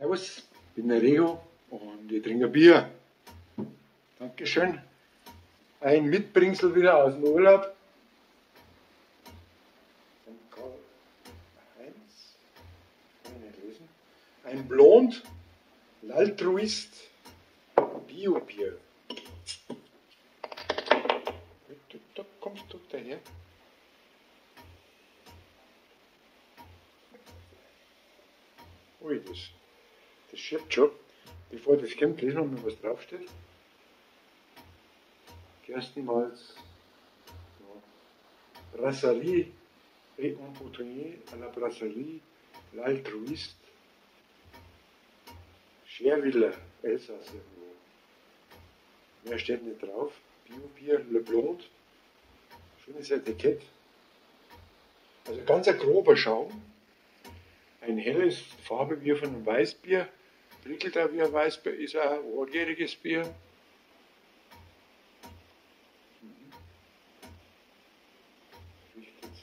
Servus, ich bin der Rego und ich trinke Bier. Dankeschön. Ein Mitbringsel wieder aus dem Urlaub. Von Karl-Heinz. Kann ich nicht lesen. Ein Blond, L'Altruist, Bio-Bier. Da kommst du daher. Ui, das schiebt schon. Bevor das kommt, lesen wir mal, was draufsteht. Gerstenmalz, ja. Brasserie et un boutonnier à la brasserie L'Altruist, Scherwiller, Elsass irgendwo. Mehr steht nicht drauf. Bio-Bier, Le Blond. Schönes Etikett. Also ganz ein grober Schaum. Ein helles Farbe wie von einem Weißbier. Prickelt auch wie ein Weißbier, ist auch ein rohrjähriges Bier. Riecht jetzt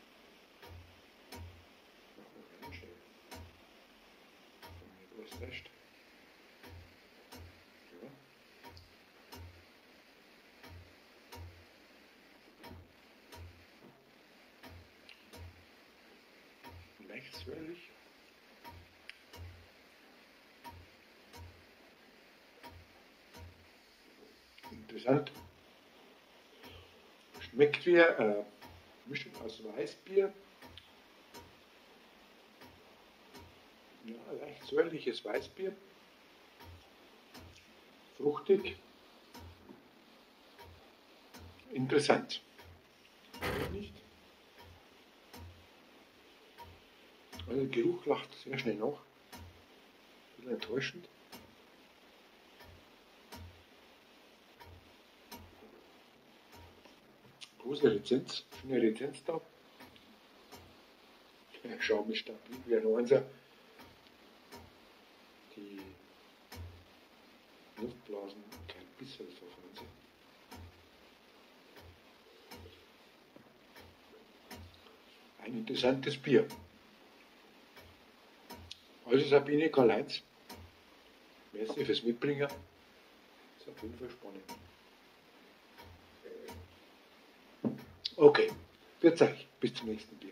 nach Orange. Du hast recht. Ja. Leicht säuerlich. Interessant. Schmeckt wie eine Mischung aus Weißbier. Ja, leicht säuerliches Weißbier. Fruchtig. Interessant. Nicht? Also der Geruch lacht sehr schnell nach. Ein bisschen enttäuschend. Große Rezenz, schöne Rezenz da. Der Schaum ist stabil wie ein Einser. Die Luftblasen kein bisschen verfahren sind. Ein interessantes Bier. Also Sabine Karl-Heinz. Merci fürs Mitbringen. Das ist auf jeden Fall spannend. Okay, für euch. Bis zum nächsten Bier.